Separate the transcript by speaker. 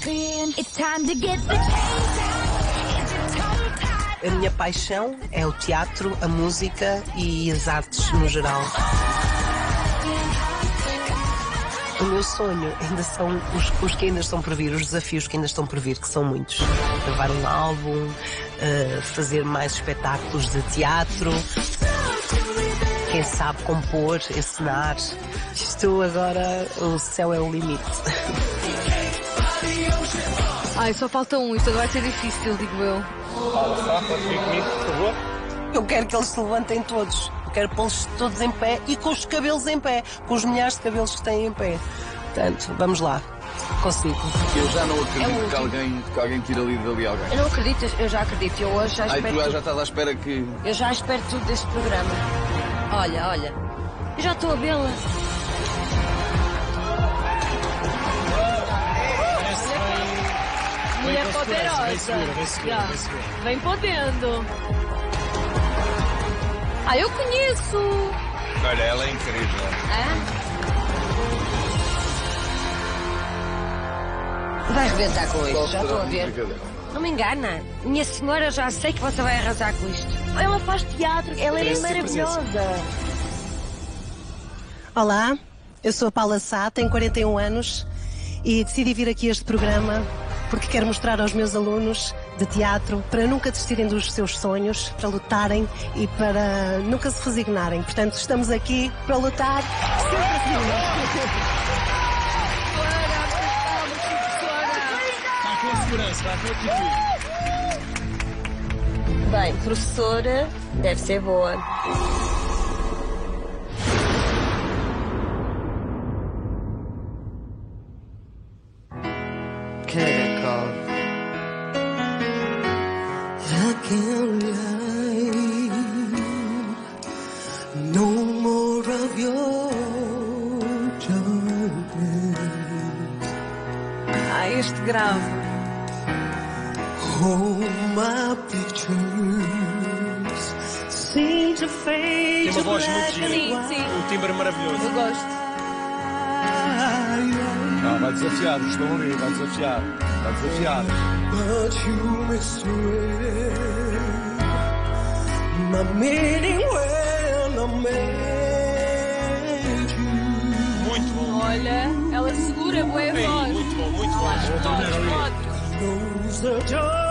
Speaker 1: A minha paixão é o teatro, a música e as artes no geral. O meu sonho ainda são os que ainda estão por vir, os desafios que ainda estão por vir, que são muitos. Gravar um álbum, fazer mais espetáculos de teatro, quem sabe compor, encenar. Isto agora, o céu é o limite.
Speaker 2: Ai, só falta um, isto agora vai ser difícil, digo eu.
Speaker 3: Fala, pode vir comigo, por favor?
Speaker 1: Eu quero que eles se levantem todos. Eu quero pô-los todos em pé e com os cabelos em pé, com os milhares de cabelos que têm em pé. Portanto, vamos lá. Consigo.
Speaker 4: Eu já não acredito que alguém tire ali dali alguém.
Speaker 5: Eu não acredito, eu já acredito. Eu hoje já espero.
Speaker 4: Tu já estás à espera que.
Speaker 5: Eu já espero tudo deste programa. Olha. Eu já estou a vê-la.
Speaker 2: Mulher poderosa. Vem podendo. Ah, eu conheço.
Speaker 4: Olha, ela é incrível.
Speaker 5: Vai arrebentar com isto, já estou a ver. Não me engana. Minha senhora, já sei que você vai arrasar com isto. Ela faz teatro, ela é maravilhosa.
Speaker 1: Olá, eu sou a Paula Sá, tenho 41 anos e decidi vir aqui a este programa porque quero mostrar aos meus alunos de teatro para nunca desistirem dos seus sonhos, para lutarem e para nunca se resignarem. Portanto, estamos aqui para lutar sempre assim.
Speaker 3: Está com a segurança, está com a atitude.
Speaker 5: Bem, professora, deve ser boa.
Speaker 6: Caracol. I can't lie. No more of your darkness.
Speaker 2: Este grave.
Speaker 6: Oh, my pictures seem to fade.
Speaker 3: Tem uma voz muito gira.
Speaker 2: Sim.
Speaker 3: Um timbre maravilhoso.
Speaker 2: Eu gosto.
Speaker 4: Não, vai desafiar, estão ali, vai desafiar.
Speaker 6: But you misread my meaning when I met you.
Speaker 3: Muito bom.
Speaker 2: Olha, ela segura bué a voz.
Speaker 3: Muito bom.
Speaker 2: Pode.
Speaker 6: Knows the joy